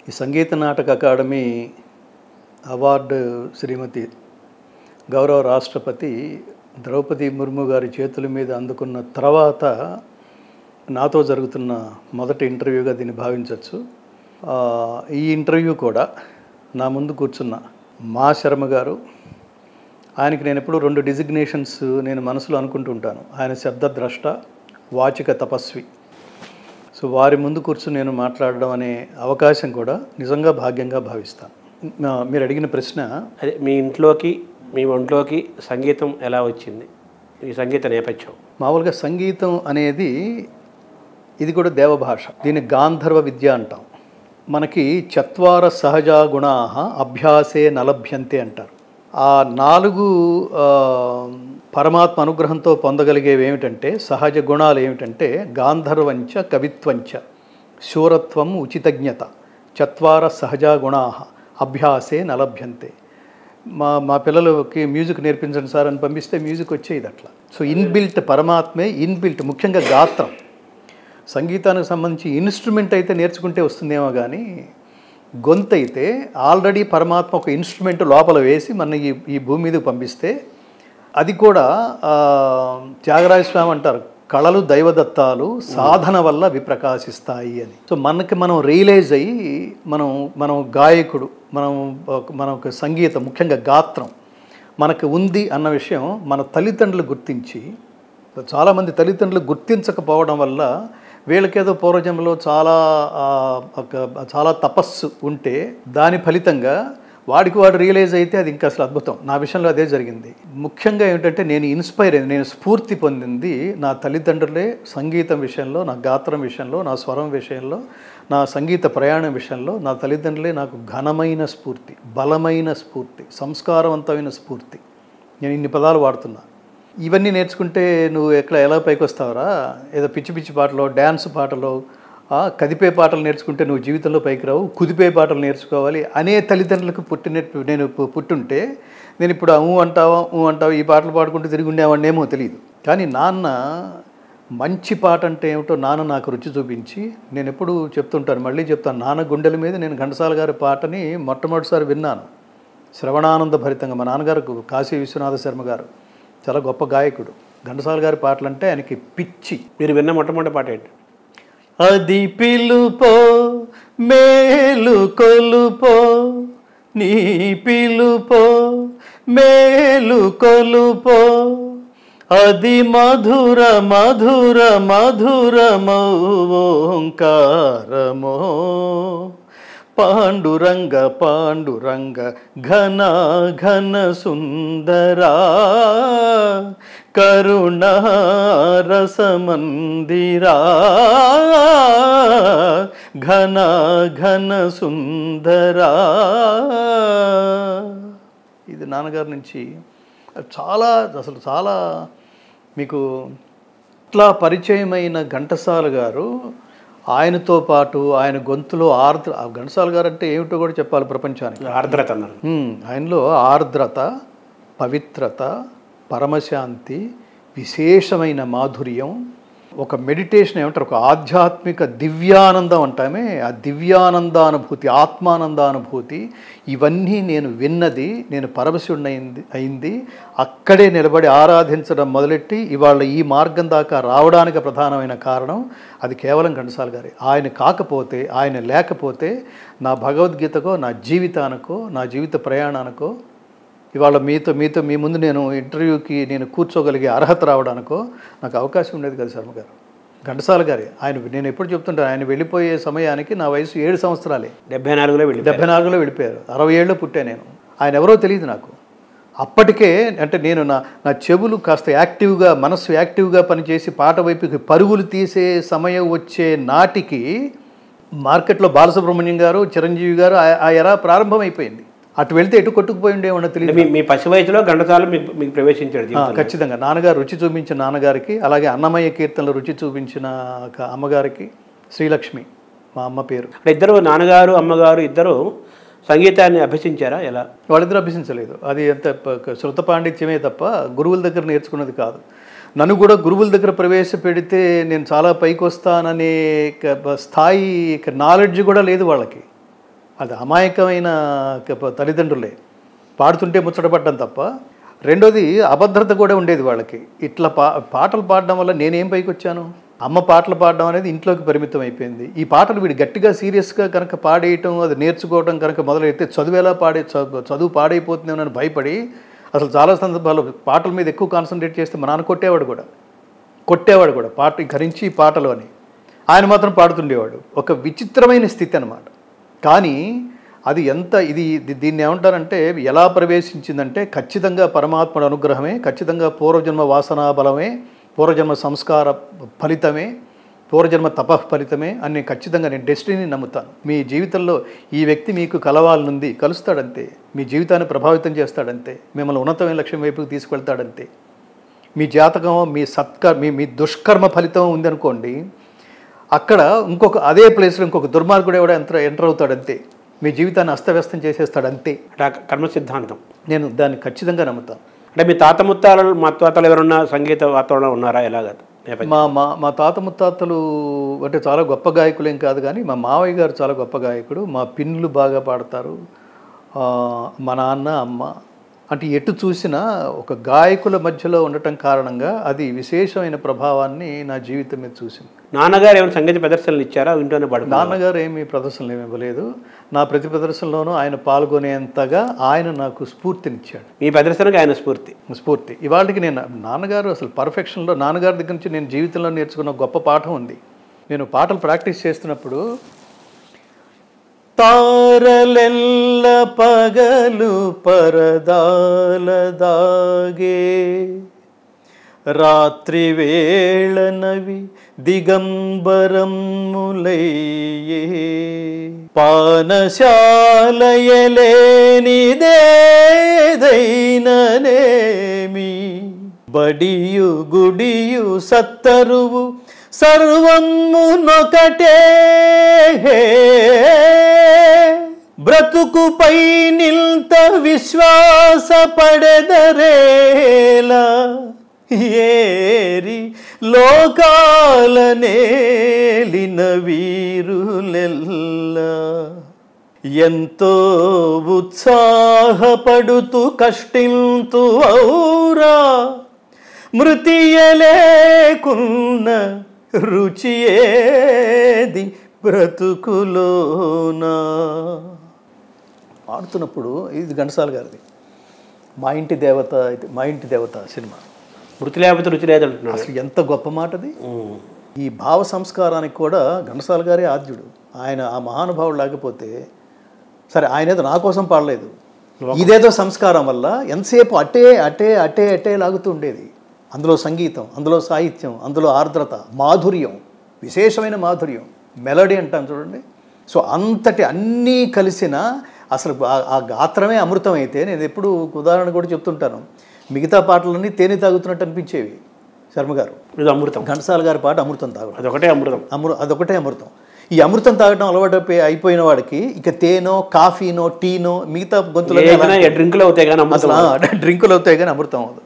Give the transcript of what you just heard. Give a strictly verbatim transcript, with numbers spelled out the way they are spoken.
ఈ Sangeet Natak academy award శ్రీమతి గౌరవ రాష్ట్రపతి ద్రౌపది ముర్ము గారి చేతుల మీద అందుకున్న తర్వాత నాతో జరుగుతున్న మొదటి ఇంటర్వ్యూగా దీన్ని భావించవచ్చు. ఈ ఇంటర్వ్యూ కూడా నా ముందు కూర్చున్న మా శర్మ గారు, ఆయనకి నేను ఎప్పుడు రెండు డిజిగ్నేషన్స్ నేను మనసులో అనుకుంటూ ఉంటాను. ఆయన శబ్దద్రష్ట, వాచిక తపస్వి. సో వారి ముందు కూర్చుని నేను మాట్లాడడం అనే అవకాశం కూడా నిజంగా భాగ్యంగా భావిస్తాను. మీరు అడిగిన ప్రశ్న, అదే మీ ఇంట్లోకి మీ ఒంట్లోకి సంగీతం ఎలా వచ్చింది, ఈ సంగీత నేపథ్యం? మామూలుగా సంగీతం అనేది ఇది కూడా దేవభాష. దీన్ని గాంధర్వ విద్య అంటాం. మనకి చత్వార సహజా గుణా అభ్యాసే నలభ్యంతే అంటారు. ఆ నాలుగు పరమాత్మ అనుగ్రహంతో పొందగలిగేవి ఏమిటంటే, సహజ గుణాలు ఏమిటంటే గాంధర్వంచ కవిత్వంచ శూరత్వం ఉచితజ్ఞత చత్వార సహజా గుణా అభ్యాసే నలభ్యంతే. మా మా పిల్లలకి మ్యూజిక్ నేర్పించండి సార్ అని పంపిస్తే మ్యూజిక్ వచ్చేది అట్లా. సో ఇన్బిల్ట్ పరమాత్మే ఇన్బిల్ట్, ముఖ్యంగా గాత్రం. సంగీతానికి సంబంధించి ఇన్స్ట్రుమెంట్ అయితే నేర్చుకుంటే వస్తుందేమో కానీ గొంతు అయితే ఆల్రెడీ పరమాత్మ ఒక ఇన్స్ట్రుమెంట్ లోపల వేసి మన ఈ ఈ భూమి మీదకి పంపిస్తే, అది కూడా త్యాగరాజ స్వామి అంటారు, కళలు దైవదత్తాలు సాధన వల్ల విప్రకాశిస్తాయి అని. సో మనకి మనం రియలైజ్ అయ్యి మనం మనం గాయకుడు, మనం మనకు సంగీతం ముఖ్యంగా గాత్రం మనకు ఉంది అన్న విషయం మన తల్లిదండ్రులు గుర్తించి, చాలామంది తల్లిదండ్రులు గుర్తించకపోవడం వల్ల వీళ్ళకేదో పూర్వజన్మలో చాలా చాలా తపస్సు ఉంటే దాని ఫలితంగా వాడికి వాడు రియలైజ్ అయితే అది ఇంకా అసలు అద్భుతం. నా విషయంలో అదే జరిగింది. ముఖ్యంగా ఏమిటంటే నేను ఇన్స్పైర్ అయింది, నేను స్ఫూర్తి పొందింది నా తల్లిదండ్రులే. సంగీతం విషయంలో, నా గాత్రం విషయంలో, నా స్వరం విషయంలో, నా సంగీత ప్రయాణం విషయంలో నా తల్లిదండ్రులే నాకు ఘనమైన స్ఫూర్తి, బలమైన స్ఫూర్తి, సంస్కారవంతమైన స్ఫూర్తి. నేను ఇన్ని పదాలు వాడుతున్నా. ఇవన్నీ నేర్చుకుంటే నువ్వు ఎట్లా ఎలా పైకి వస్తావురా, ఏదో పిచ్చి పిచ్చి పాటలో, డ్యాన్స్ పాటలో, కదిపే పాటలు నేర్చుకుంటే నువ్వు జీవితంలో పైకి రావు, కుదిపే పాటలు నేర్చుకోవాలి అనే తల్లిదండ్రులకు పుట్టినట్టు నేను పుట్టుంటే నేను ఇప్పుడు ఊ అంటావా ఊ అంటావా ఈ పాటలు పాడుకుంటూ తిరిగి ఉండేవాడినేమో తెలియదు. కానీ నాన్న మంచి పాట అంటే ఏమిటో నాన్న నాకు రుచి చూపించి, నేను ఎప్పుడు చెప్తుంటాను, మళ్ళీ చెప్తాను, నాన్న గుండెల మీద నేను ఘంటసాల గారి పాటని మొట్టమొదటిసారి విన్నాను శ్రవణానంద భరితంగా. మా నాన్నగారు కాశీ విశ్వనాథ శర్మ గారు చాలా గొప్ప గాయకుడు. ఘంటసాల గారి పాటలు అంటే ఆయనకి పిచ్చి. మీరు విన్న మొట్టమొదటి పాట ఏంటి? అది పిలుపో మేలు కొలుపో, నీ పిలుపో మేలు కొలుపో, అది మధుర మధుర మధురమో ఓంకారమో, పాండురంగ పాండురంగ ఘన ఘన సుందరా, కరుణా రసమందిరా, ఘన ఘన సుందరా. ఇది నాన్నగారి నుంచి చాలా, అసలు చాలా మీకు ఇట్లా పరిచయమైన ఘంటసాల గారు, ఆయనతో పాటు ఆయన గొంతులో ఆర్ద్ర, ఘంటసాల గారు అంటే ఏమిటో కూడా చెప్పాలి ప్రపంచానికి. ఆర్ద్రత అన్నారు. ఆయనలో ఆర్ద్రత, పవిత్రత, పరమశాంతి, విశేషమైన మాధుర్యం, ఒక మెడిటేషన్ ఏమంటారు, ఒక ఆధ్యాత్మిక దివ్యానందం అంటామే, ఆ దివ్యానందానుభూతి, ఆత్మానందానుభూతి, ఇవన్నీ నేను విన్నది, నేను పరవశుడిని అయింది అయింది అక్కడే నిలబడి ఆరాధించడం మొదలెట్టి ఇవాళ ఈ మార్గం దాకా రావడానికి ప్రధానమైన కారణం అది కేవలం ఘంటసాల గారి. ఆయన కాకపోతే, ఆయన లేకపోతే నా భగవద్గీతకో, నా జీవితానికో, నా జీవిత ప్రయాణానికో, ఇవాళ మీతో మీతో మీ ముందు నేను ఇంటర్వ్యూకి నేను కూర్చోగలిగే అర్హత రావడానికో నాకు అవకాశం ఉండేది కదా శర్మ గారు. ఘంటసాల గారి ఆయన నేను ఎప్పుడు చెప్తుంటాను, ఆయన వెళ్ళిపోయే సమయానికి నా వయసు ఏడు సంవత్సరాలే. డెబ్బై నాలుగులో వెళ్ళి డెబ్బై నాలుగులో వెళ్ళిపోయారు. అరవై ఏళ్ళు పుట్టే నేను. ఆయన ఎవరో తెలియదు నాకు. అప్పటికే అంటే నేను నా నా చెవులు కాస్త యాక్టివ్గా, మనస్సు యాక్టివ్గా పనిచేసి పాట వైపుకి పరుగులు తీసే సమయం వచ్చే నాటికి మార్కెట్లో బాలసుబ్రహ్మణ్యం గారు, చిరంజీవి గారు ఆ ఎరా ప్రారంభమైపోయింది. అటు వెళ్తే ఎటు కొట్టుకుపోయి ఉండేమన్నా తెలియదు. మీ పసి వయసులో ఘంటసాల మీకు మీకు ప్రవేశించాడు. ఖచ్చితంగా నాన్నగారు రుచి చూపించిన నాన్నగారికి, అలాగే అన్నమయ్య కీర్తనలు రుచి చూపించిన అమ్మగారికి, శ్రీలక్ష్మి మా అమ్మ పేరు. ఇద్దరు నాన్నగారు అమ్మగారు ఇద్దరు సంగీతాన్ని అభ్యసించారా? ఎలా? వాళ్ళిద్దరూ అభ్యసించలేదు. అది ఎంత శృత పాండిత్యమే తప్ప గురువుల దగ్గర నేర్చుకున్నది కాదు. నన్ను కూడా గురువుల దగ్గర ప్రవేశపెడితే నేను చాలా పైకి వస్తాననే స్థాయి నాలెడ్జ్ కూడా లేదు వాళ్ళకి. అది అమాయకమైన క- తల్లిదండ్రులే పాడుతుంటే ముచ్చటపడ్డం తప్ప. రెండోది అభద్రత కూడా ఉండేది వాళ్ళకి. ఇట్లా పా పాటలు పాడడం వల్ల నేనేం పైకి వచ్చాను? అమ్మ పాటలు పాడడం అనేది ఇంట్లోకి పరిమితం అయిపోయింది. ఈ పాటలు వీడు గట్టిగా సీరియస్గా కనుక పాడేయటం, అది నేర్చుకోవడం కనుక మొదలైతే చదువు ఎలా పాడే చదువు చదువు పాడైపోతుందేమో అని భయపడి అసలు చాలా సందర్భాల్లో పాటల మీద ఎక్కువ కాన్సన్ట్రేట్ చేస్తే మా నాన్న కొట్టేవాడు కూడా కొట్టేవాడు కూడా పాట ధరించి పాటలు అని. ఆయన మాత్రం పాడుతుండేవాడు. ఒక విచిత్రమైన స్థితి అన్నమాట. కానీ అది ఎంత ఇది ఇది- దీన్ని ఏమంటారంటే ఎలా ప్రవేశించిందంటే ఖచ్చితంగా పరమాత్ముడు అనుగ్రహమే, ఖచ్చితంగా పూర్వజన్మ వాసనా బలమే, పూర్వజన్మ సంస్కార ఫలితమే, పూర్వజన్మ తపః ఫలితమే అని నేను ఖచ్చితంగా నేను డెస్టినీని నమ్ముతాను. మీ జీవితంలో ఈ వ్యక్తి మీకు కలవాలనుంది, కలుస్తాడంతే. మీ జీవితాన్ని ప్రభావితం చేస్తాడంతే. మిమ్మల్ని ఉన్నతమైన లక్ష్యం వైపుకి తీసుకెళ్తాడంతే. మీ జాతకం, మీ సత్కర్ మీ మీ దుష్కర్మ ఫలితం ఉందనుకోండి, అక్కడ ఇంకొక అదే ప్లేస్లో ఇంకొక దుర్మార్గుడు కూడా ఎంటర్ ఎంటర్ అవుతాడంతే. మీ జీవితాన్ని అస్తవ్యస్తం చేసేస్తాడంతే. అంటే ఆ కర్మ సిద్ధాంతం. నేను దాన్ని ఖచ్చితంగా నమ్ముతాను. అంటే మీ తాత ముత్తాలు మా తాతలు ఎవరన్నా సంగీత వాతావరణం ఉన్నారా? ఎలాగ నేపథ్యం? మా మా మా తాత ముత్తాతలు అంటే చాలా గొప్ప గాయకులేం కాదు, కానీ మా మావయ్య గారు చాలా గొప్ప గాయకుడు. మా పిన్నులు బాగా పాడతారు. ఆ, మా నాన్న అమ్మ అంటే ఎటు చూసినా ఒక గాయకుల మధ్యలో ఉండటం కారణంగా అది విశేషమైన ప్రభావాన్ని నా జీవితం మీద చూసింది. నాన్నగారు ఏమైనా సంగీత ప్రదర్శనలు ఇచ్చారా? ఇంట్లోనే పడు నాన్నగారు ఏమీ ప్రదర్శనలు ఏమి ఇవ్వలేదు. నా ప్రతి ప్రదర్శనలోనూ ఆయన పాల్గొనేంతగా ఆయన నాకు స్ఫూర్తినిచ్చాడు. మీ ప్రదర్శనకు ఆయన స్ఫూర్తి. స్ఫూర్తి ఇవాళకి నేను నాన్నగారు అసలు పర్ఫెక్షన్లో నాన్నగారి దగ్గర నుంచి నేను జీవితంలో నేర్చుకున్న గొప్ప పాఠం ఉంది. నేను పాటలు ప్రాక్టీస్ చేస్తున్నప్పుడు తారలెల్ల పగలు పరదాల దాగే, రాత్రి వేళనవి దిగంబరములయ్యే, పానశాలయలేనిదేదైననేమి, బడియు గుడియు సత్తరువు సర్వమునొకటే, బ్రతుకుపై నిల్త విశ్వాస పడెదరేలా, ఏరి లోకాలనేలిన వీరులెల్లా, ఎంతో ఉత్సాహపడుతూ కష్టింతు ఔరా, మృతియలేకున్న రుచియేది బ్రతుకులోనా. పాడుతున్నప్పుడు ఇది ఘంటసాల గారిది మా ఇంటి దేవత, మా ఇంటి దేవత సినిమా. మృతి లేకపోతే రుచి లేదంటున్నాడు. అసలు ఎంత గొప్ప మాట అది. ఈ భావ సంస్కారానికి కూడా ఘంటసాల గారే ఆద్యుడు. ఆయన ఆ మహానుభావుడు లేకపోతే సరే, ఆయన ఏదో నా కోసం పాడలేదు, ఇదేదో సంస్కారం వల్ల ఎంతసేపు అటే అటే అటే అటే లాగుతూ ఉండేది. అందులో సంగీతం, అందులో సాహిత్యం, అందులో ఆర్ద్రత, మాధుర్యం, విశేషమైన మాధుర్యం, మెలడీ అంటాం చూడండి. సో అంతటి అన్నీ కలిసిన అసలు ఆ గాత్రమే అమృతం. అయితే నేను ఎప్పుడు ఉదాహరణ కూడా చెప్తుంటాను, మిగతా పాటలన్నీ తేనె తాగుతున్నట్టు అనిపించేవి. శర్మ గారు ఇది అమృతం. ఘంటసాల గారి పాట అమృతం తాగడం, అదొకటే అమృతం. అమృ అదొకటే అమృతం. ఈ అమృతం తాగడం అలవాటు అయిపోయిన వాడికి ఇక తేనో కాఫీనో టీనో మిగతా గొంతులో డ్రింకులు అవుతాయి కానీ అసలు డ్రింకులు అవుతాయి కానీ అమృతం అవ్వదు.